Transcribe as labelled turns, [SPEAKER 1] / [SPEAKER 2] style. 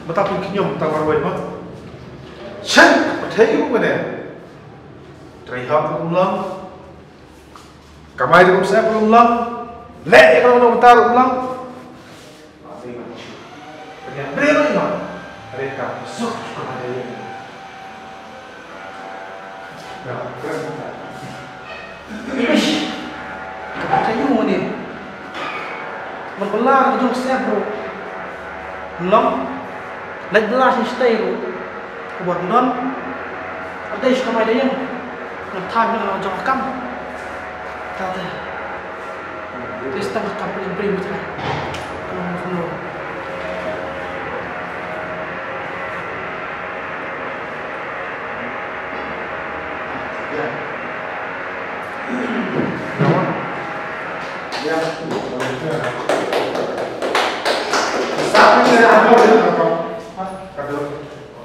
[SPEAKER 1] betapa kenyum tawarway mah. Chan, betul juga ni. Terlihat ulang. Kamai di saya ulang. Lek kalau betar ulang. Bagian beri mah. Mereka masuk kepada ini. Kayu ni, berbelah jom saya bro, long, naik belah si stay bro, buat non, ada isu kamai dia yang, nanti nak jom kam, kata, kita setengah kam paling beri macam ni, kalau Ya.